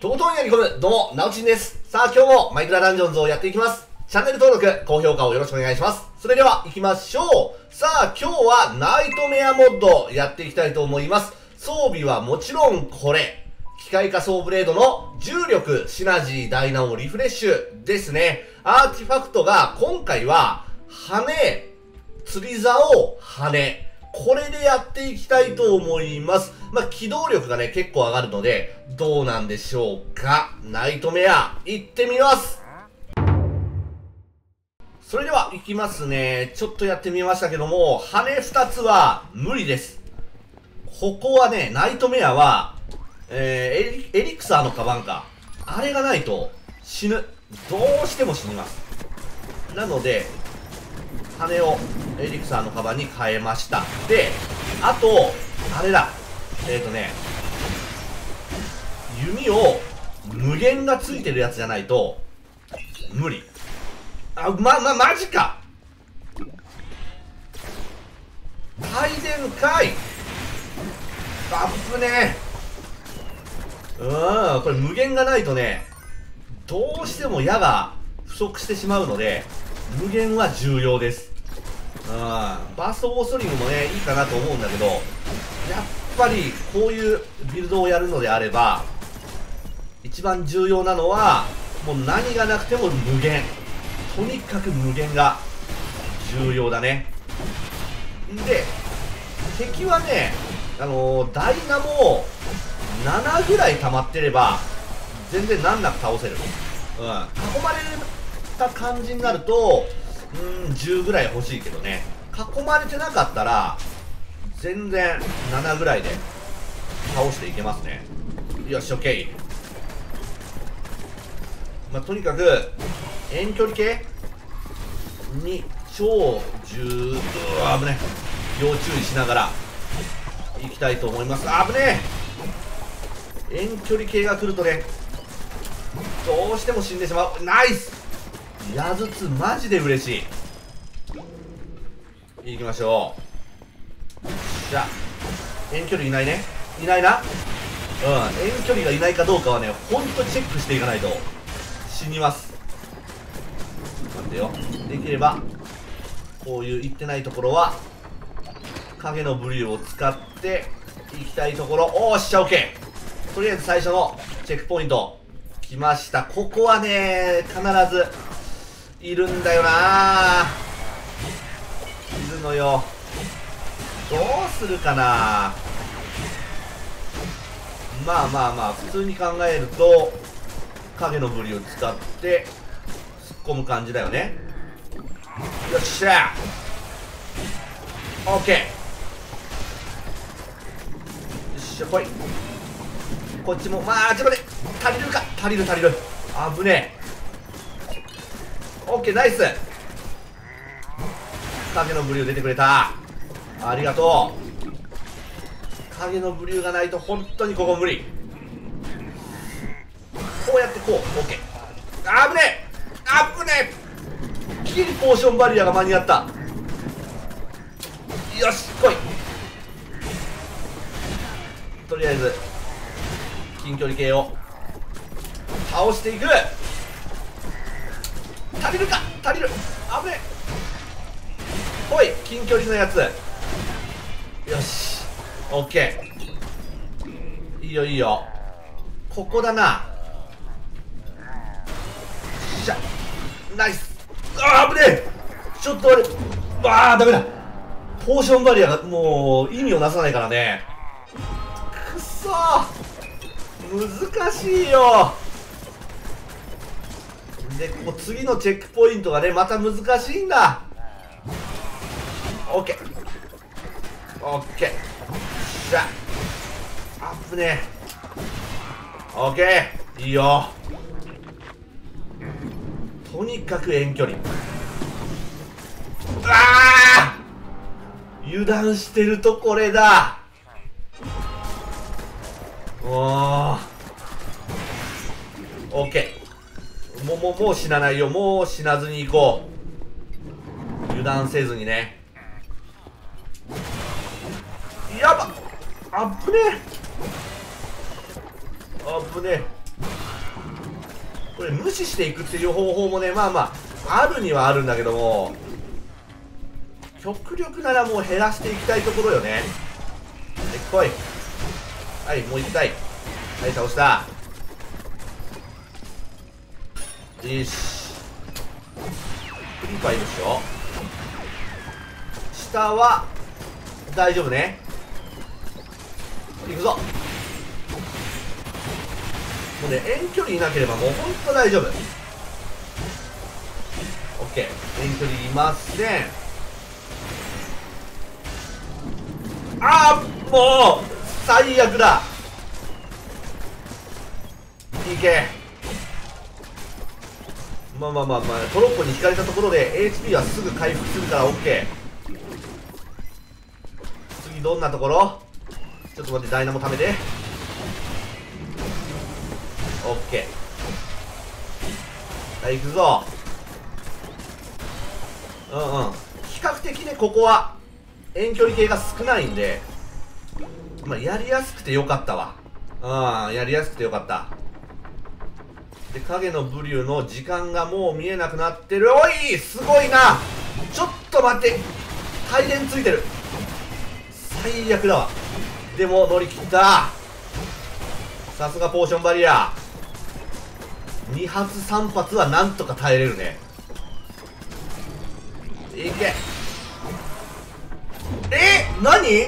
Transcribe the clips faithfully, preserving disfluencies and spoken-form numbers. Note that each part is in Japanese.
とことんやり込む、どうも、なおちんです。さあ、今日もマイクラダンジョンズをやっていきます。チャンネル登録、高評価をよろしくお願いします。それでは、行きましょう。さあ、今日はナイトメアモッドやっていきたいと思います。装備はもちろんこれ。機械化装ブレードの重力、シナジー、ダイナモ、リフレッシュですね。アーティファクトが今回は、羽、釣り竿、羽。これでやっていきたいと思います。まあ、機動力がね、結構上がるので、どうなんでしょうか。ナイトメア、行ってみます。それでは、行きますね。ちょっとやってみましたけども、羽ふたつは無理です。ここはね、ナイトメアは、えー、エリ、エリクサーのカバンか。あれがないと死ぬ。どうしても死にます。なので、羽をエリクサーのカバンに変えました。で、あと、あれだ。えっとね、弓を無限がついてるやつじゃないと、無理。あ、ま、ま、マジか。帯電かい。あぶねえ。うん、これ無限がないとね、どうしても矢が不足してしまうので、無限は重要です。うん。バーストボーストリングもね、いいかなと思うんだけど、やっぱりこういうビルドをやるのであれば、一番重要なのは、もう何がなくても無限。とにかく無限が重要だね。で、敵はね、あのー、ダイナもななぐらい溜まってれば、全然難なく倒せる。うん。囲まれた感じになると、うーん、じゅうぐらい欲しいけどね。囲まれてなかったら、全然ななぐらいで倒していけますね。よし、オッケー。まあ、とにかく、遠距離系に超重、うわ、危ね。要注意しながら、行きたいと思います。危ねえ。遠距離系が来るとね、どうしても死んでしまう。ナイス。矢筒マジで嬉しい。行きましょう。じゃあ遠距離いないね。いないな。うん、遠距離がいないかどうかはね、ほんとチェックしていかないと死にます。待ってよ。できればこういう行ってないところは影のブリューを使って行きたいところ。おーっしゃ、オッケー。とりあえず最初のチェックポイント来ました。ここはね、必ずいるんだよな。いるのよ。どうするかな。まあまあまあ、普通に考えると影のブリを使って突っ込む感じだよね。よっしゃ OK。 よっしゃ、来い。こっちも、まあちょっと待って、足りるか。足りる足りる。あぶねえ。 OK、 ナイス。影のブリュー出てくれた。ありがとう。影のブリューがないと本当にここ無理。こうやってこう OK。 あぶねえあぶねえ。ギリポーションバリアが間に合った。よし、来い。とりあえず近距離系を倒していく。足りるか。足りる。危ねえ。ほい、近距離のやつ。よし、オッケー。いいよいいよ。ここだな。しゃ、ナイス。あー、危ねえ。ちょっとあれ、わあ、ダメだ。ポーションバリアがもう意味をなさないからね。くそー、難しいよ。で、こう次のチェックポイントがね、また難しいんだ。オッケーオッケー。しゃ、あっぶねえ。オッケー、いいよ。とにかく遠距離。うわあ、油断してるとこれだ。おー、オッケー。もうもうもう死なないよ。もう死なずに行こう。油断せずにね。やばっ、あっぶねえ。あぶねえ。 これ無視していくっていう方法もね、まあまああるにはあるんだけども、極力ならもう減らしていきたいところよね。はい、来い。はい、もう一回。はい、倒した。よし。クリーパーいるっしょ。下は大丈夫ね。行くぞ。もうね、遠距離いなければもうほんと大丈夫。オッケー。遠距離いません。あー、もう最悪だ。いけ。まあまあまあまあ、トロッコに引かれたところで エイチピー はすぐ回復するから OK。 次どんなところ？ちょっと待って、ダイナモ貯めて。 OK。 はい、行くぞ。うんうん、比較的ねここは遠距離系が少ないんで、まあ、やりやすくてよかったわ。うん、やりやすくてよかった。で、影のブリューの時間がもう見えなくなってる。おい、すごいな。ちょっと待って、帯電ついてる。最悪だわ。でも乗り切った。さすがポーションバリア。に発さん発はなんとか耐えれるね。いけ。え、何？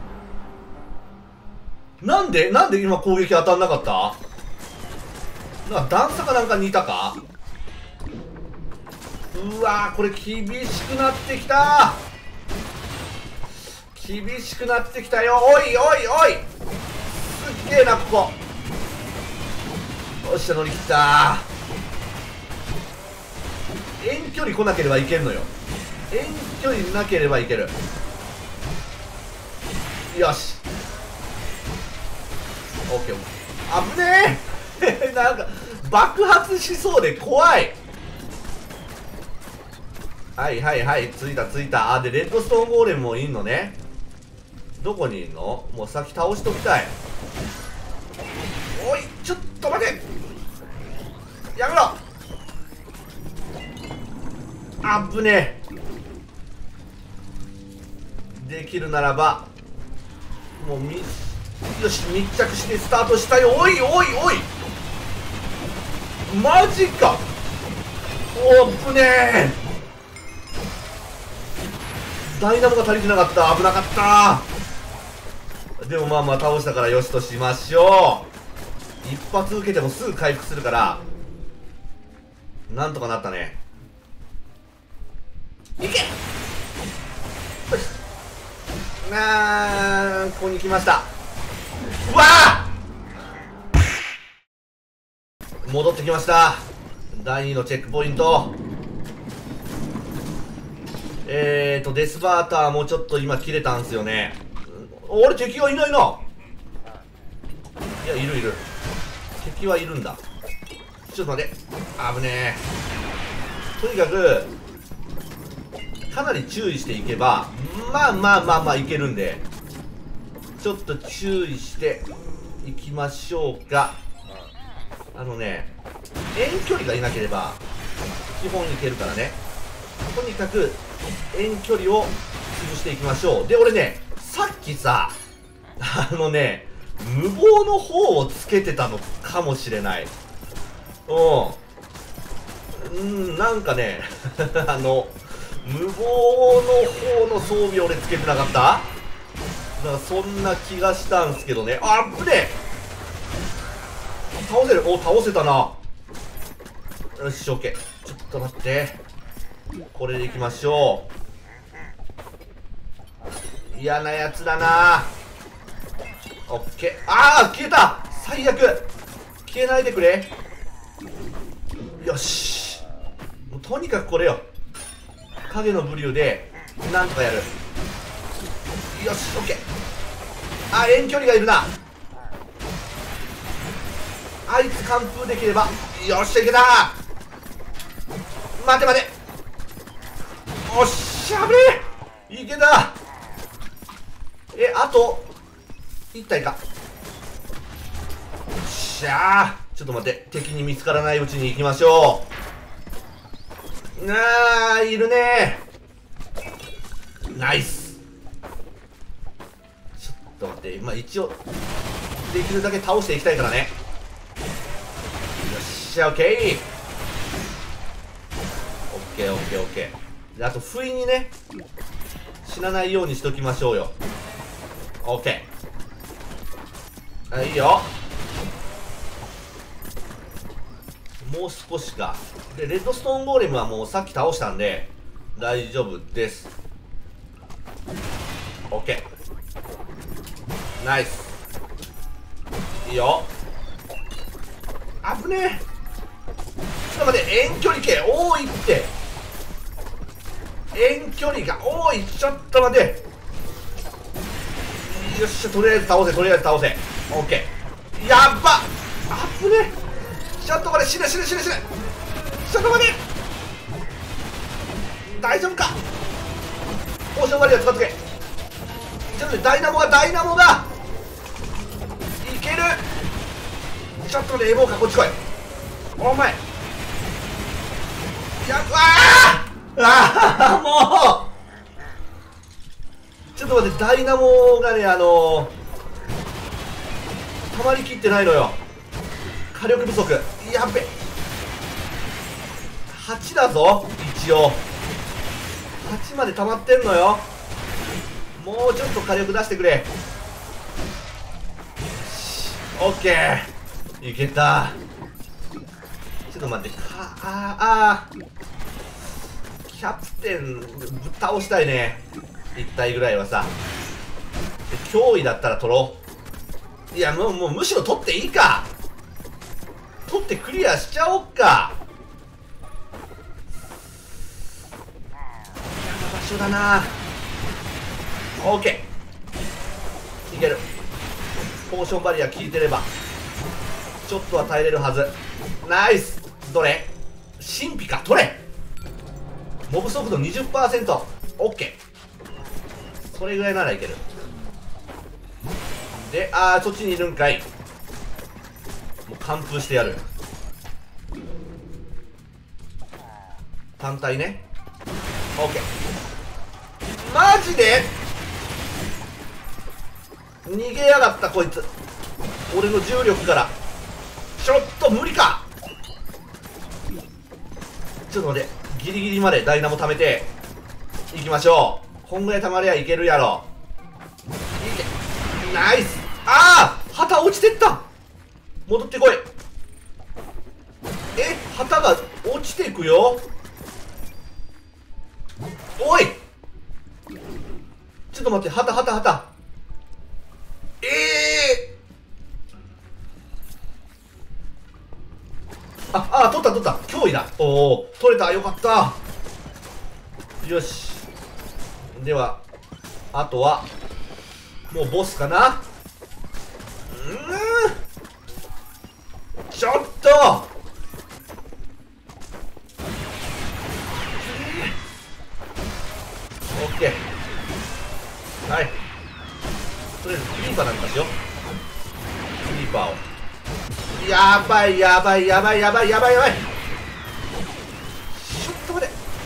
なんでなんで今攻撃当たんなかった？なんか段差かなんかにいたか？うわー、これ厳しくなってきた。厳しくなってきたよ。おいおいおい、すっげえなここ。よっしゃ、乗り切った。遠距離来なければいけるのよ。遠距離なければいける。よし、オッケー。あぶねえなんか爆発しそうで怖い。はいはいはい、ついたついた。あ、でレッドストーンゴーレムもいんのね。どこにいんの？もう先倒しときたい。おい、ちょっと待て、やめろ。あぶねえ。できるならばもうみよし、密着してスタートしたよ。おいおいおい、マジか。おっぶねえ。ダイナモが足りてなかった。危なかった。でもまあまあ倒したからよしとしましょう。一発受けてもすぐ回復するからなんとかなったね。いけ。よし、なー、ここに来ました。うわー、戻ってきました。だいにのチェックポイント。えーとデスバーターもちょっと今切れたんすよね。俺敵はいないな。いや、いるいる、敵はいるんだ。ちょっと待って、危ねえ。とにかくかなり注意していけばまあまあまあまあいけるんで、ちょっと注意していきましょうか。あのね、遠距離がいなければ基本いけるからね。とにかく遠距離を潰していきましょう。で、俺ね、さっきさ、あのね、無謀の方をつけてたのかもしれない。うん。うん、なんかね、あの、無謀の方の装備俺つけてなかった？なんかそんな気がしたんすけどね。あっぶねえ。倒せる。お、倒せたな。よし、オッケー。ちょっと待って。これでいきましょう。嫌なやつだな。オッケー。ああ、消えた。最悪。消えないでくれ。よし、もうとにかくこれよ。影のブリューでなんとかやる。よし、オッケー。あ、遠距離がいるな。あいつ完封できれば。よっしゃ、いけた。待て待て。おっしゃべえ、いけた。え、あといち体か。よっしゃー。ちちょっと待って、敵に見つからないうちに行きましょう。なあ、いるねー。ナイス。ちょっと待って、まあ一応できるだけ倒していきたいからね。よっしゃ、オッケー。オッケーオッケーオッケー。で、あと不意にね死なないようにしときましょうよ。オッケー。あ、いいよ。もう少しか。で、レッドストーンゴーレムはもうさっき倒したんで大丈夫です。オッケー。ナイス。いいよ。あぶねえ。ちょっと待って、遠距離系多いって。遠距離が多い。ちょっと待って。よっしゃ、とりあえず倒せ、とりあえず倒せ。オッケー。やっば。あぶねえ。ちょっと待って、死ぬ死ぬ死ぬ死ぬ。ちょっと待って。大丈夫か。ポーション割りは使っとけ。ちょっとね、ダイナモがダイナモがいける。ちょっとね、エボーか、こっち来い。お前やっあーあーもうちょっと待って、ダイナモがね、あのー、溜まりきってないのよ。火力不足。やっべ。はちだぞ一応。はちまで溜まってんのよ。もうちょっと火力出してくれ。オッケー、いけた。ちょっと待って、かあーあーキャプテンぶっ倒したいね。いち体ぐらいはさ。脅威だったら取ろう。いや、もうもうむしろ取っていいか。取ってクリアしちゃおっか。嫌な場所だな。オッケー、いける。ポーションバリア効いてればちょっとは耐えれるはず。ナイス。どれ神秘か。取れ。モブ速度 にじゅっパーセント。 OK。 それぐらいならいける。で、あーそっちにいるんかい。もう完封してやる。単体ね。 OK。 マジで逃げやがったこいつ。俺の重力から。ちょっと無理か。ちょっと待って、ギリギリまでダイナモ貯めていきましょう。こんぐらい貯まりゃいけるやろ。いけ。ナイス。ああ旗落ちてった。戻ってこい。え、旗が落ちていくよ。おいちょっと待って、旗旗旗。ええー、ああ取った取った。脅威だ。おお取れた。よかった。よし。ではあとはもうボスかな。うんちょっとオッケー。はい、とりあえずクリーパーなんかしよう。クリーパーを。やばいやばいやばいやばいやばいやばい。ちょっと待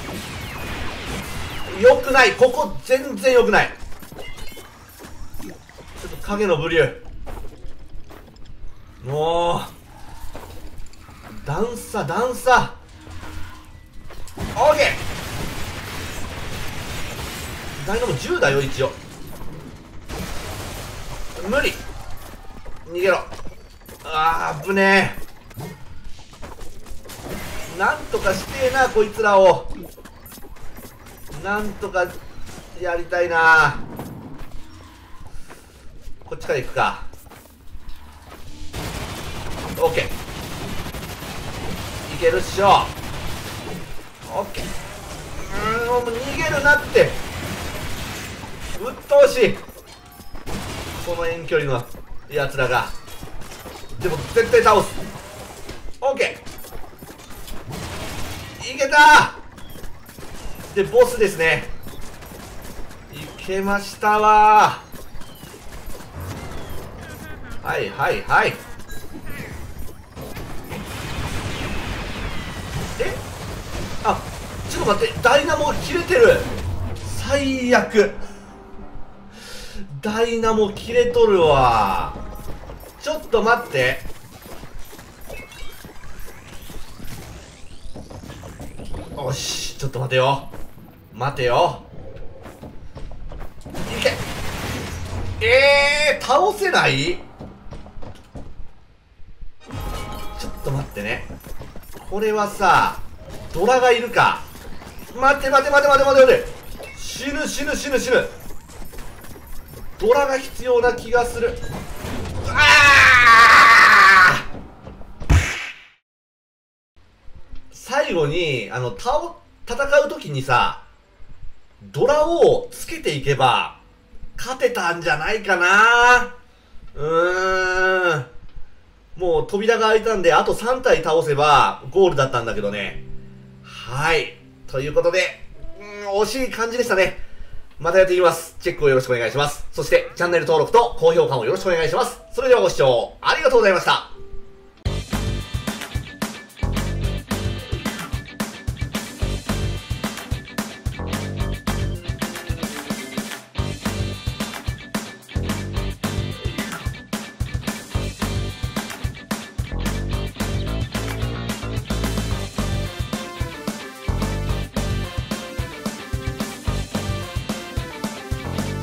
て。よくない。ここ全然よくない。ちょっと影のブリュー。もう段差段差。オーケー。ダイナモじゅうだよ一応。無理。逃げろ。あー危ねえ。なんとかしてえなこいつらを。なんとかやりたいな。こっちから行くか。オッケー。いけるっしょ。オッケー。うーんもう逃げるなって。うっとうしいこの遠距離のやつらが。でも絶対倒す。オッケー。いけたー。でボスですね。いけましたわー。はいはいはい。 と待って、ダイナモ切れてる。最悪。ダイナモ切れとるわ。ちょっと待って。よし、ちょっと待てよ。待てよ。いけ。えー、倒せない？ちょっと待ってね。これはさ、ドラがいるか。待って待って待って待って待って待って。死ぬ死ぬ死ぬ死ぬ。ドラが必要な気がする。あー！最後に、あの、倒、戦うときにさ、ドラをつけていけば、勝てたんじゃないかな。うーん。もう扉が開いたんで、あとさん体倒せばゴールだったんだけどね。はい。ということで、うーん、惜しい感じでしたね。またやっていきます。チェックをよろしくお願いします。そして、チャンネル登録と高評価もよろしくお願いします。それではご視聴ありがとうございました。